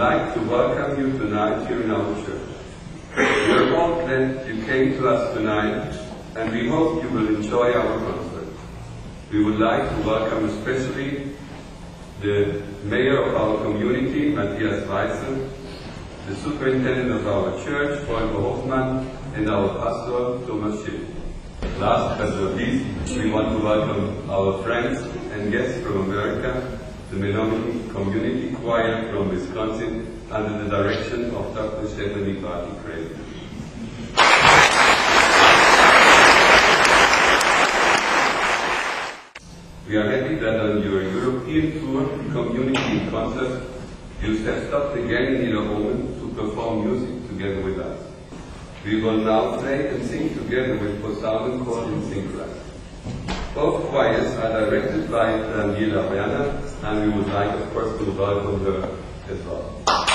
like to welcome you tonight here in our church. We are all glad you came to us tonight, and we hope you will enjoy our concert. We would like to welcome especially the mayor of our community, Matthias Weissel, the superintendent of our church, Volker Hofmann, and our pastor, Thomas Schill. Last but not least, we want to welcome our friends and guests from America, the Mennonite Community Choir from Wisconsin, under the direction of Dr. Stephanie Barty-Craven. We are happy that on your European tour, Community in Concert, you have stopped again in Niederhomen to perform music together with us. We will now play and sing together with Posaune Chor in Synchronize. Both choirs are directed by Daniela Werner, and we would like, of course, to welcome her as well.